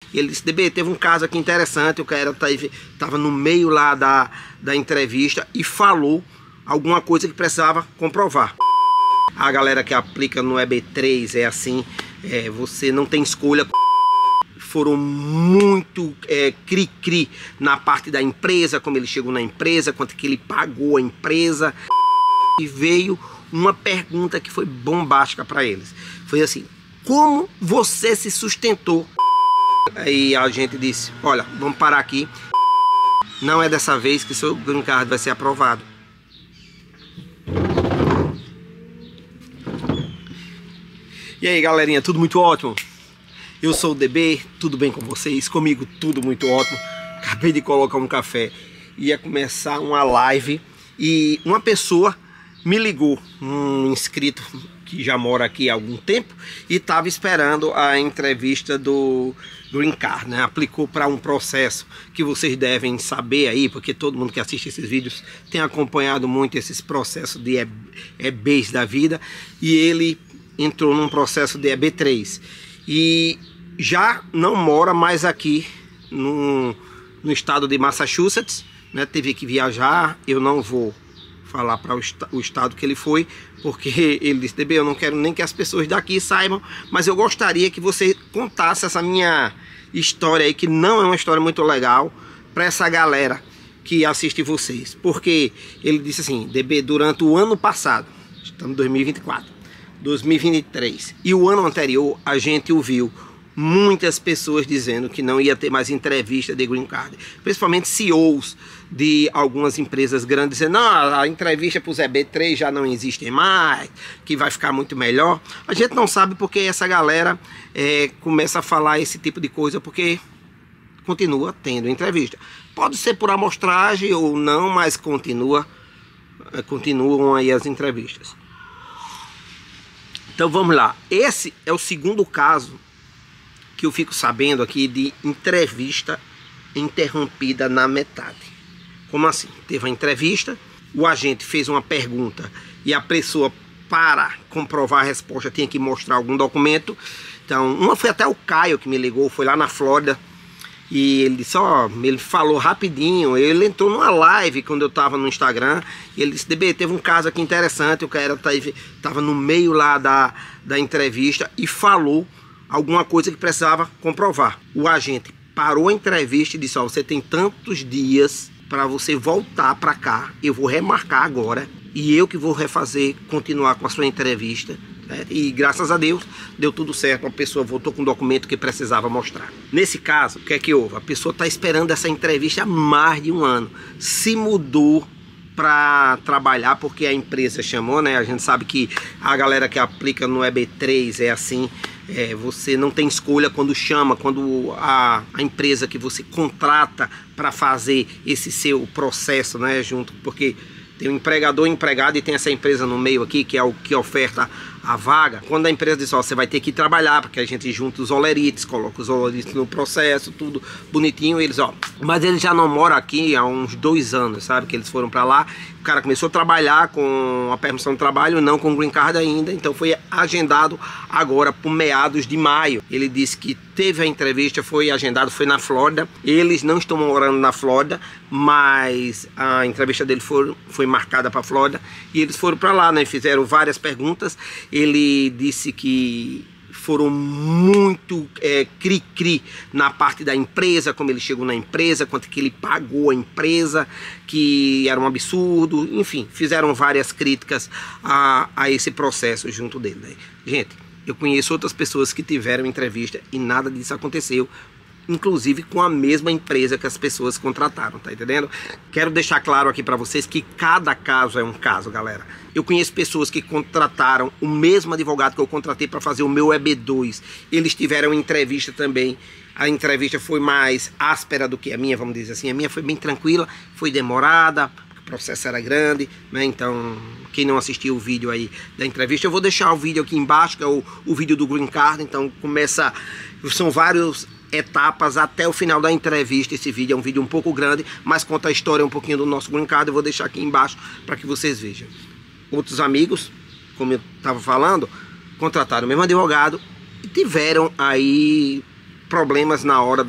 E ele disse: DB, teve um caso aqui interessante, o cara estava no meio lá da entrevista e falou alguma coisa que precisava comprovar. A galera que aplica no EB3 é assim, você não tem escolha. Foram muito cri-cri na parte da empresa, como ele chegou na empresa, quanto que ele pagou a empresa. E veio uma pergunta que foi bombástica para eles. Foi assim: como você se sustentou? Aí a gente disse: olha, vamos parar aqui. Não é dessa vez que seu green card vai ser aprovado. E aí, galerinha, tudo muito ótimo? Eu sou o DB, tudo bem com vocês? Comigo tudo muito ótimo. Acabei de colocar um café, ia começar uma live e uma pessoa me ligou, um inscrito que já mora aqui há algum tempo e estava esperando a entrevista do Green Card, né? Aplicou para um processo que vocês devem saber aí, porque todo mundo que assiste esses vídeos tem acompanhado muito esses processos de EBs da vida, e ele entrou num processo de EB3 e já não mora mais aqui no estado de Massachusetts, né? Teve que viajar. Eu não vou falar para o estado que ele foi, porque ele disse: DB, eu não quero nem que as pessoas daqui saibam, mas eu gostaria que você contasse essa minha história aí, que não é uma história muito legal, para essa galera que assiste vocês. Porque ele disse assim: DB, durante o ano passado, estamos em 2024, 2023 e o ano anterior, a gente ouviu muitas pessoas dizendo que não ia ter mais entrevista de Green Card, principalmente CEOs de algumas empresas grandes dizendo: não, a entrevista para os EB3 já não existe mais, que vai ficar muito melhor. A gente não sabe porque essa galera começa a falar esse tipo de coisa, porque continua tendo entrevista. Pode ser por amostragem ou não, mas continuam aí as entrevistas. Então vamos lá, esse é o segundo caso que eu fico sabendo aqui de entrevista interrompida na metade. Como assim? Teve uma entrevista, o agente fez uma pergunta e a pessoa, para comprovar a resposta, tinha que mostrar algum documento. Então, uma foi até o Caio que me ligou, foi lá na Flórida, e ele disse: ele falou rapidinho, ele entrou numa live quando eu estava no Instagram, e ele disse: DB, teve um caso aqui interessante, o cara estava no meio lá da entrevista e falou alguma coisa que precisava comprovar. O agente parou a entrevista e disse: você tem tantos dias para você voltar para cá, eu vou remarcar agora e eu que vou continuar com a sua entrevista. E graças a Deus deu tudo certo, a pessoa voltou com o documento que precisava mostrar. Nesse caso, o que é que houve? A pessoa está esperando essa entrevista há mais de um ano, se mudou para trabalhar porque a empresa chamou, né? A gente sabe que a galera que aplica no EB3 é assim, você não tem escolha quando chama, quando a empresa que você contrata para fazer esse seu processo, né, junto, porque tem o empregador e empregado e tem essa empresa no meio aqui, que é o que oferta a vaga. Quando a empresa diz: você vai ter que trabalhar, porque a gente junta os olerites, coloca os olerites no processo, tudo bonitinho, eles, mas eles já não moram aqui há uns 2 anos, sabe, que eles foram para lá. O cara começou a trabalhar com a permissão de trabalho, não com green card ainda, então foi agendado agora por meados de maio. Ele disse que teve a entrevista, foi agendado, foi na Flórida. Eles não estão morando na Flórida, mas a entrevista dele foi marcada para a Flórida e eles foram para lá, né? Fizeram várias perguntas. Ele disse que foram muito cri-cri na parte da empresa, como ele chegou na empresa, quanto que ele pagou a empresa, que era um absurdo. Enfim, fizeram várias críticas a esse processo junto dele, né? Gente, eu conheço outras pessoas que tiveram entrevista e nada disso aconteceu, inclusive com a mesma empresa que as pessoas contrataram, tá entendendo? Quero deixar claro aqui para vocês que cada caso é um caso, galera. Eu conheço pessoas que contrataram o mesmo advogado que eu contratei para fazer o meu EB2. Eles tiveram entrevista também. A entrevista foi mais áspera do que a minha, vamos dizer assim. A minha foi bem tranquila, foi demorada, o processo era grande, né? Então, quem não assistiu o vídeo aí da entrevista, eu vou deixar o vídeo aqui embaixo, que é o vídeo do Green Card. Então, são vários etapas até o final da entrevista. Esse vídeo é um vídeo um pouco grande, mas conta a história um pouquinho do nosso Green Card. Eu vou deixar aqui embaixo para que vocês vejam. Outros amigos, como eu estava falando, contrataram o mesmo advogado e tiveram aí problemas na hora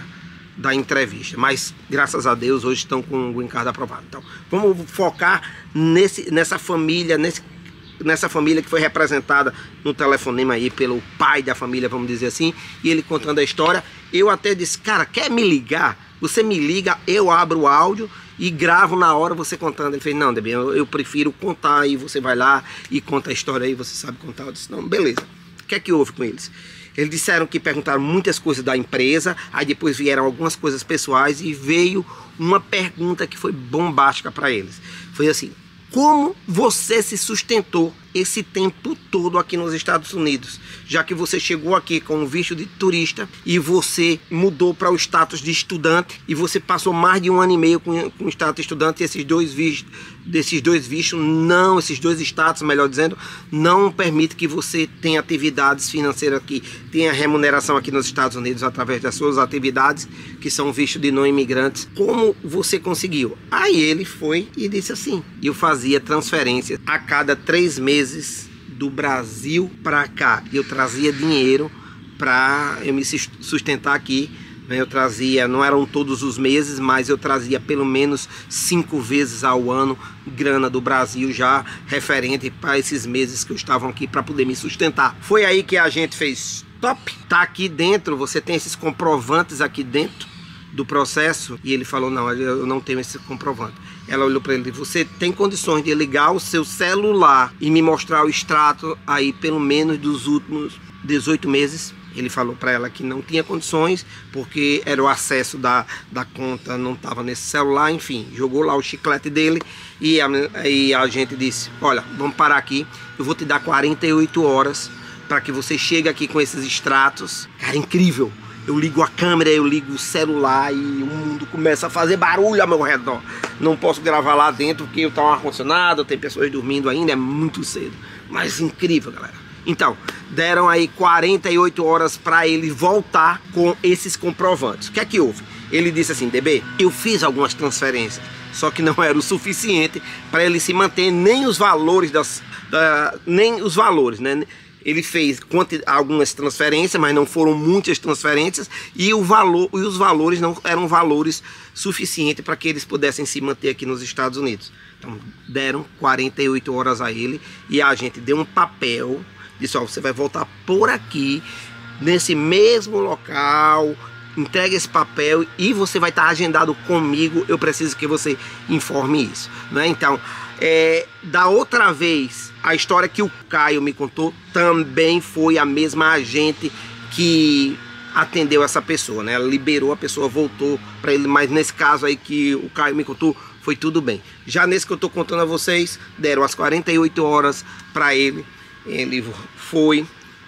da entrevista, mas graças a Deus hoje estão com o green card aprovado. Então vamos focar nessa família, nessa família que foi representada no telefonema aí pelo pai da família, vamos dizer assim, e ele contando a história. Eu até disse, cara, quer me ligar? Você me liga, eu abro o áudio e gravo na hora você contando. Ele fez, não, Debinha, eu prefiro contar, aí você vai lá e conta a história aí, você sabe contar. Eu disse, não, beleza. O que é que houve com eles? Eles disseram que perguntaram muitas coisas da empresa, aí depois vieram algumas coisas pessoais e veio uma pergunta que foi bombástica para eles. Foi assim, como você se sustentou esse tempo todo aqui nos Estados Unidos? Já que você chegou aqui com um visto de turista e você mudou para o status de estudante e você passou mais de 1 ano e meio com o status de estudante, e esses dois vistos, esses dois status, melhor dizendo, não permite que você tenha atividades financeiras aqui, tenha remuneração aqui nos Estados Unidos através das suas atividades, que são vistos de não imigrantes. Como você conseguiu? Aí ele foi e disse assim, eu fazia transferências a cada 3 meses do Brasil para cá, eu trazia dinheiro para eu me sustentar aqui, né? Eu trazia, não eram todos os meses, mas eu trazia pelo menos 5 vezes ao ano grana do Brasil já referente para esses meses que eu estava aqui para poder me sustentar. Foi aí que a gente fez, top, tá aqui dentro, você tem esses comprovantes aqui dentro do processo? E ele falou, não, eu não tenho esse comprovante. Ela olhou para ele e disse, você tem condições de ligar o seu celular e me mostrar o extrato aí pelo menos dos últimos 18 meses? Ele falou para ela que não tinha condições, porque era o acesso da conta, não estava nesse celular, enfim, jogou lá o chiclete dele e a gente disse, olha, vamos parar aqui, eu vou te dar 48 horas para que você chegue aqui com esses extratos. Cara, incrível! Eu ligo a câmera, eu ligo o celular e o mundo começa a fazer barulho ao meu redor. Não posso gravar lá dentro porque está um ar-condicionado, tem pessoas dormindo ainda, é muito cedo. Mas incrível, galera. Então, deram aí 48 horas para ele voltar com esses comprovantes. O que é que houve? Ele disse assim, DB, eu fiz algumas transferências, só que não era o suficiente para ele se manter nem os valores né? Ele fez algumas transferências, mas não foram muitas transferências, e os valores não eram valores suficientes para que eles pudessem se manter aqui nos Estados Unidos. Então deram 48 horas a ele e a gente deu um papel, disse, ó, você vai voltar por aqui, nesse mesmo local, entrega esse papel e você vai estar agendado comigo, eu preciso que você informe isso, né? Então, da outra vez, a história que o Caio me contou também foi a mesma agente que atendeu essa pessoa, né? Ela liberou a pessoa, voltou para ele, mas nesse caso aí que o Caio me contou, foi tudo bem. Já nesse que eu tô contando a vocês, deram as 48 horas para ele, ele foi,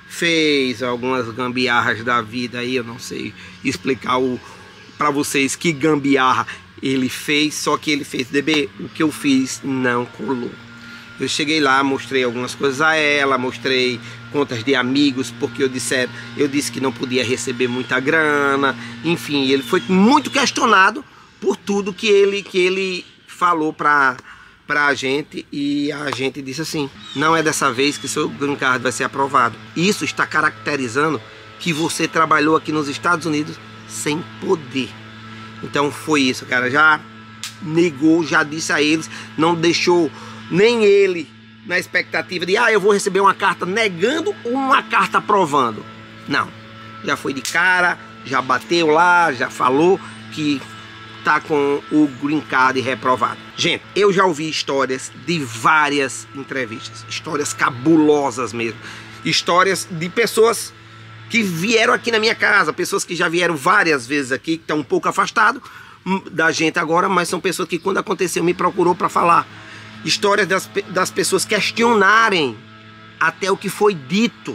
fez algumas gambiarras da vida aí, eu não sei explicar para vocês que gambiarra ele fez, só que ele fez, DB, o que eu fiz não colou. Eu cheguei lá, mostrei algumas coisas a ela, mostrei contas de amigos, porque eu disse que não podia receber muita grana, enfim, ele foi muito questionado por tudo que ele falou para a gente, e a gente disse assim, não é dessa vez que seu green card vai ser aprovado. Isso está caracterizando que você trabalhou aqui nos Estados Unidos sem poder. Então foi isso, cara, já negou, já disse a eles, não deixou nem ele na expectativa de, eu vou receber uma carta negando ou uma carta aprovando. Não, já foi de cara, já bateu lá, já falou que tá com o green card reprovado. Gente, eu já ouvi histórias de várias entrevistas, histórias cabulosas mesmo, histórias de pessoas que vieram aqui na minha casa, pessoas que já vieram várias vezes aqui, que estão um pouco afastados da gente agora, mas são pessoas que quando aconteceu me procurou para falar. Histórias das pessoas questionarem até o que foi dito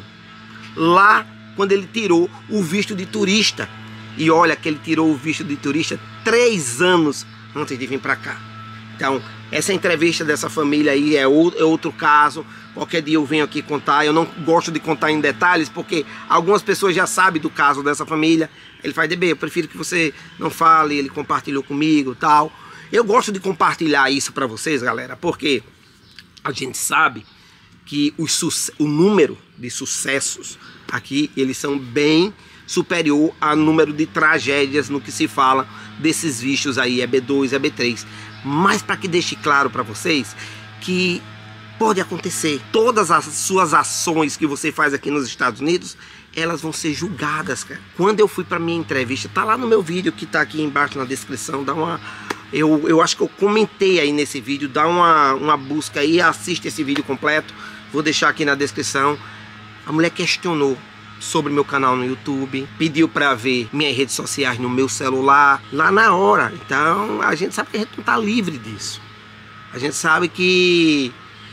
lá quando ele tirou o visto de turista. E olha que ele tirou o visto de turista 3 anos antes de vir para cá. Então, essa entrevista dessa família aí é outro caso. Qualquer dia eu venho aqui contar. Eu não gosto de contar em detalhes, porque algumas pessoas já sabem do caso dessa família. Ele faz, DB, eu prefiro que você não fale, ele compartilhou comigo e tal. Eu gosto de compartilhar isso para vocês, galera, porque a gente sabe que o número de sucessos aqui, eles são bem superior ao número de tragédias no que se fala desses vistos aí, EB2, EB3. Mas para que deixe claro para vocês que pode acontecer, todas as suas ações que você faz aqui nos Estados Unidos, elas vão ser julgadas, cara. Quando eu fui para minha entrevista, tá lá no meu vídeo que tá aqui embaixo na descrição, dá uma... Eu acho que eu comentei aí nesse vídeo, dá uma busca aí, assiste esse vídeo completo, vou deixar aqui na descrição. A mulher questionou sobre meu canal no YouTube, pediu para ver minhas redes sociais no meu celular, lá na hora. Então a gente sabe que a gente não tá livre disso. A gente sabe que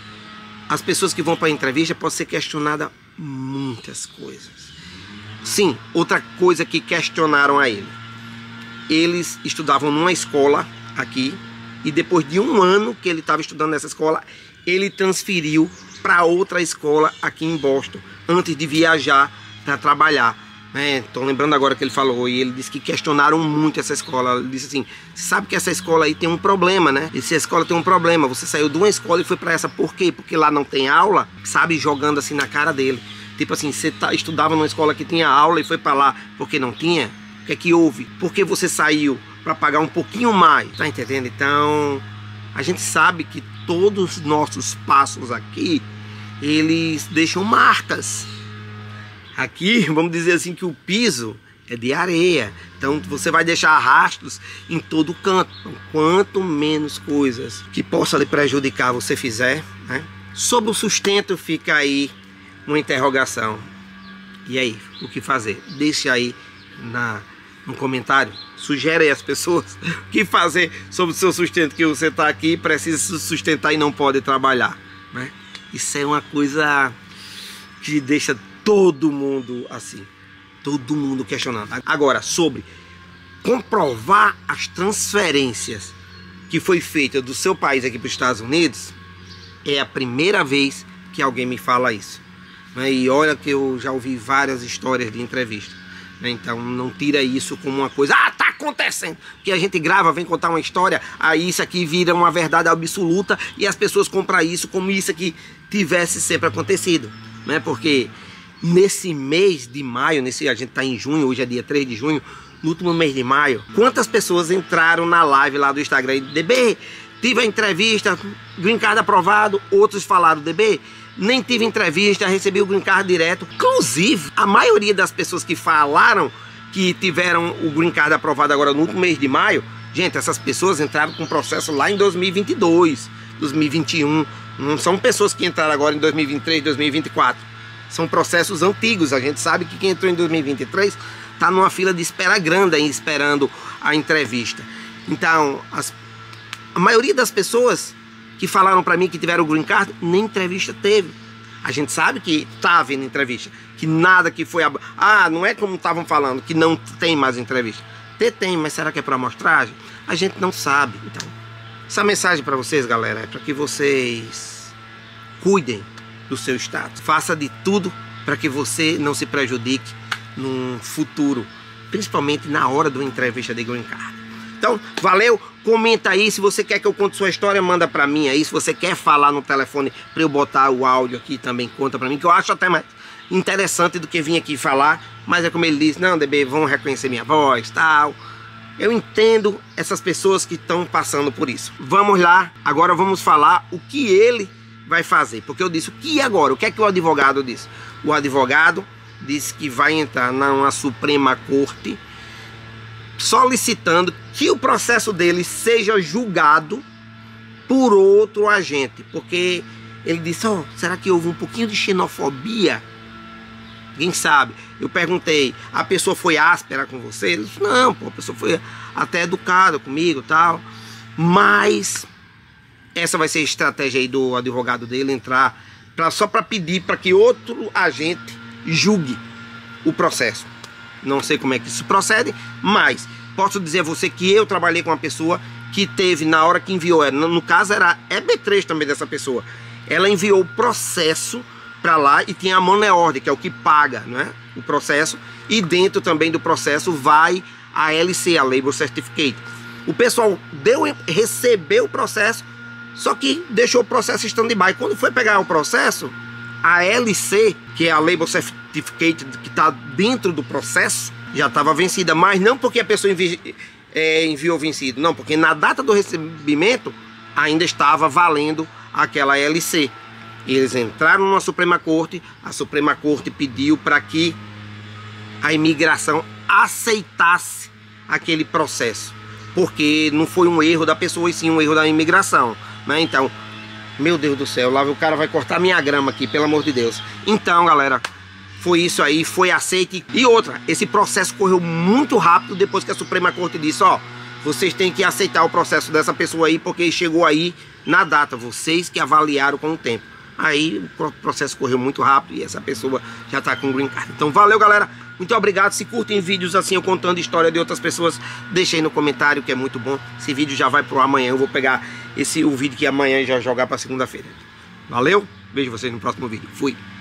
as pessoas que vão para a entrevista podem ser questionadas muitas coisas. Sim, outra coisa que questionaram a ele. Eles estudavam numa escola aqui e depois de um ano que ele estava estudando nessa escola, ele transferiu para outra escola aqui em Boston antes de viajar para trabalhar. Tô lembrando agora que ele falou, e ele disse que questionaram muito essa escola. Ele disse assim: você sabe que essa escola aí tem um problema, né? Essa escola tem um problema, você saiu de uma escola e foi para essa, por quê? Porque lá não tem aula, sabe, jogando assim na cara dele. Tipo assim, você estudava numa escola que tinha aula e foi para lá porque não tinha? O que é que houve? Por que você saiu? Para pagar um pouquinho mais, tá entendendo? Então, a gente sabe que todos os nossos passos aqui, eles deixam marcas. Aqui, vamos dizer assim, que o piso é de areia. Então você vai deixar rastros em todo canto. Então, quanto menos coisas que possam lhe prejudicar você fizer, né? Sobre o sustento fica aí uma interrogação. E aí, o que fazer? Deixe aí no comentário. Sugere aí às pessoas o que fazer sobre o seu sustento, que você está aqui, precisa se sustentar e não pode trabalhar, né? Isso é uma coisa que deixa todo mundo assim, todo mundo questionando. Agora, sobre comprovar as transferências que foi feita do seu país aqui para os Estados Unidos, é a primeira vez que alguém me fala isso, né? E olha que eu já ouvi várias histórias de entrevista, né? Então não tira isso como uma coisa, tá acontecendo, que a gente grava, vem contar uma história, aí isso aqui vira uma verdade absoluta e as pessoas compram isso como isso aqui tivesse sempre acontecido, né? Porque nesse mês de maio, a gente está em junho, hoje é dia 3 de junho, no último mês de maio, quantas pessoas entraram na live lá do Instagram? DB, tive a entrevista, green card aprovado. Outros falaram: DB, nem tive entrevista, recebi o green card direto. Inclusive, a maioria das pessoas que falaram que tiveram o green card aprovado agora no último mês de maio, gente, essas pessoas entraram com processo lá em 2022, 2021. Não são pessoas que entraram agora em 2023, 2024. São processos antigos. A gente sabe que quem entrou em 2023 está numa fila de espera grande aí, esperando a entrevista. Então, a maioria das pessoas que falaram para mim que tiveram o green card, nem entrevista teve. A gente sabe que está havendo entrevista, que nada que foi... não é como estavam falando, que não tem mais entrevista. Tem, mas será que é para amostragem? A gente não sabe. Então, essa mensagem para vocês, galera, é para que vocês cuidem do seu status. Faça de tudo para que você não se prejudique no futuro, principalmente na hora de uma entrevista de green card. Então, valeu, comenta aí, se você quer que eu conte sua história, manda para mim aí, se você quer falar no telefone para eu botar o áudio aqui, também conta para mim, que eu acho até mais interessante do que vir aqui falar, mas é como ele disse: não, DB, vão reconhecer minha voz, tal. Eu entendo essas pessoas que estão passando por isso. Vamos lá, agora vamos falar o que ele vai fazer, porque eu disse: o que agora? O que é que o advogado disse? O advogado disse que vai entrar na Suprema Corte solicitando que o processo dele seja julgado por outro agente, porque ele disse: será que houve um pouquinho de xenofobia? Quem sabe? Eu perguntei: a pessoa foi áspera com você? Ele disse: não, pô, a pessoa foi até educada comigo e tal, mas essa vai ser a estratégia aí do advogado dele, entrar só para pedir para que outro agente julgue o processo. Não sei como é que isso procede, mas posso dizer a você que eu trabalhei com uma pessoa que teve, na hora que enviou, no caso era EB3 também dessa pessoa, ela enviou o processo para lá e tinha a money order, que é o que paga, né, o processo, e dentro também do processo vai a LC, a Labor Certificate. O pessoal recebeu o processo, só que deixou o processo stand-by. Quando foi pegar o processo, a LC, que é a Label Certificate, que está dentro do processo, já estava vencida. Mas não porque a pessoa enviou vencido, não, porque na data do recebimento ainda estava valendo aquela LC. Eles entraram na Suprema Corte, a Suprema Corte pediu para que a imigração aceitasse aquele processo, porque não foi um erro da pessoa e sim um erro da imigração, né? Então, meu Deus do céu, lá o cara vai cortar minha grama aqui, pelo amor de Deus. Então, galera, foi isso aí, foi aceito. E outra, esse processo correu muito rápido depois que a Suprema Corte disse, ó, vocês têm que aceitar o processo dessa pessoa aí, porque chegou aí na data, vocês que avaliaram com o tempo. Aí o processo correu muito rápido e essa pessoa já tá com green card. Então valeu, galera, muito obrigado. Se curtem vídeos assim, eu contando história de outras pessoas, deixem no comentário, que é muito bom. Esse vídeo já vai pro amanhã, eu vou pegar o vídeo que amanhã já jogar pra segunda-feira. Valeu, vejo vocês no próximo vídeo, fui.